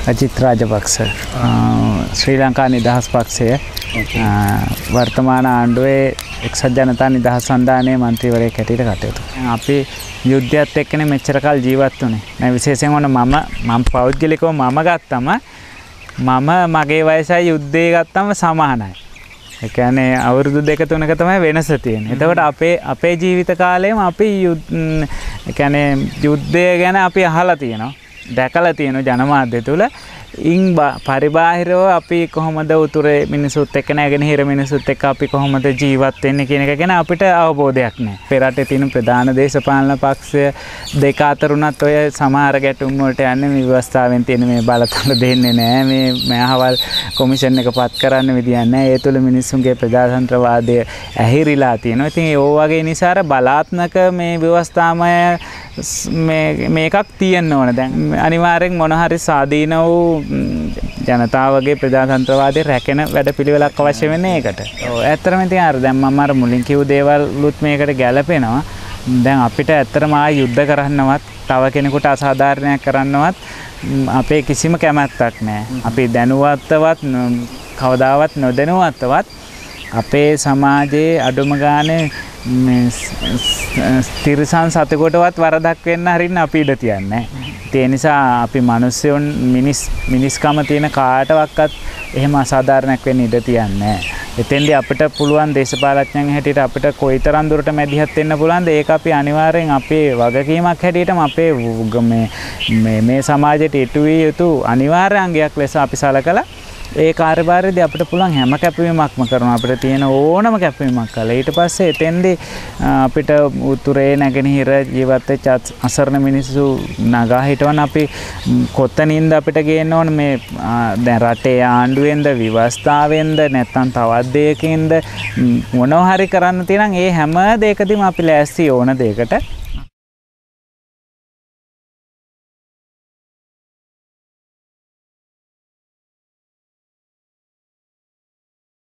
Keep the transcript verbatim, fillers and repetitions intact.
අජිත් රාජපක්ෂ ශ්‍රී ලංකා නිදහස් පක්ෂය වර්තමාන ආණ්ඩුවේ එක්සත් ජනතා නිදහස් සන්ධානයේ මන්ත්‍රීවරයෙක් හැටියට කටයුතු. අපි යුද්ධයත් එක්කනේ මෙච්චර කල් ජීවත් වුණේ. දැන් විශේෂයෙන් ඔන්න මම මම පෞද්ගලිකව මම ගත්තම මම මගේ වයසයි යුද්ධය ගත්තම සමානයි. ඒ කියන්නේ අවුරුදු දෙක තුනක තමයි වෙනස තියෙන්නේ. එතකොට අපේ අපේ ජීවිත කාලෙම අපි ඒ කියන්නේ යුද්ධය ගැන අපි අහලා තියෙනවා. දැකලා තියෙනවා ජනමාධ්‍ය තුල. ඉන් පරිබාහිරව අපි කොහොමද උතුරේ මිනිසුත් එක්ක නැගෙන හිර මිනිසුත් එක්ක අපි කොහොමද ජීවත් වෙන්නේ කියන එක ගැන අපිට අවබෝධයක් නැහැ. අපේ රටේ තියෙන ප්‍රධාන දේශපාලන පක්ෂ දෙක අතර උනත් ඔය සමහර ගැටුම් වලට යන්නේ මේ ව්‍යවස්ථාවෙන් තියෙන මේ බලතල දෙන්නේ නැහැ. මේ මෙහවල් කොමිෂන් එක පත් කරන්න විදියක් නැහැ. ඒ තුල මිනිස්සුන්ගේ ප්‍රජාතන්ත්‍රවාදය ඇහිරිලා තියෙනවා. ඉතින් ඒ වගේ නිසා අර බලාත්මක මේ ව්‍යවස්ථාමය මේ මේකක් තියෙන්න ඕන. දැන් අනිවාර්යෙන් මොන හරි සාදීන වූ ජනතාවගේ ප්‍රජාතන්ත්‍රවාදයේ රැකෙන වැඩපිළිවෙලක් අවශ්‍ය වෙන්නේ ඒකට. ඔව් ඇත්තටම ඉතින් අර දැන් මම අර මුලින් කිව්ව දේවල්ුත් මේකට ගැලපෙනවා. දැන් අපිට ඇත්තටම ආ යුද්ධ කරන්නවත් තව කෙනෙකුට අසාධාරණයක් කරන්නවත් අපේ කිසිම කැමැත්තක් නැහැ. අපි දැනුවත්වත් කවදාවත් නොදැනුවත්වත් අපේ සමාජයේ අඩුම ගානේ තිරසන් සතෙකුටවත් වරදක් වෙන්න හරින්න අපි ඉඩ තියන්නේ. ඒ නිසා අපි මිනිස්සුන් මිනිස් මිනිස්කම තියෙන කාටවත් එහෙම අසාධාරණයක් වෙන්න ඉඩ තියන්නේ. එතෙන්දී අපිට පුළුවන් දේශපාලඥයන් හැටියට අපිට කොයිතරම් දුරට මැදිහත් වෙන්න පුළුවන්ද ඒක අපි අනිවාර්යෙන් අපේ වගකීමක් හැටියටම අපේ මේ මේ සමාජයට ඉටු විය යුතු අනිවාර්ය අංගයක් ලෙස අපි සලකලා ඒ කාර්යභාරයේදී අපිට පුළුවන් හැම කැපවීමක්ම කරනවා. අපිට තියෙන ඕනම කැපවීමක් කළා. ඊට පස්සේ එතෙන්දී අපිට උතුරේ නැගෙනහිර ජීවත් වෙච්ච අසරණ මිනිස්සු නගා හිටවන අපි කොතනින්ද අපිට ගේන්න ඕන මේ දැන් රටේ ආණ්ඩුවෙන්ද විවස්ථාවෙන්ද නැත්නම් තවත් දෙයකින්ද මොනවා හරි කරන්න තියෙනම් ඒ හැම දෙයකදීම අපි ලෑස්ති ඕන දෙයකට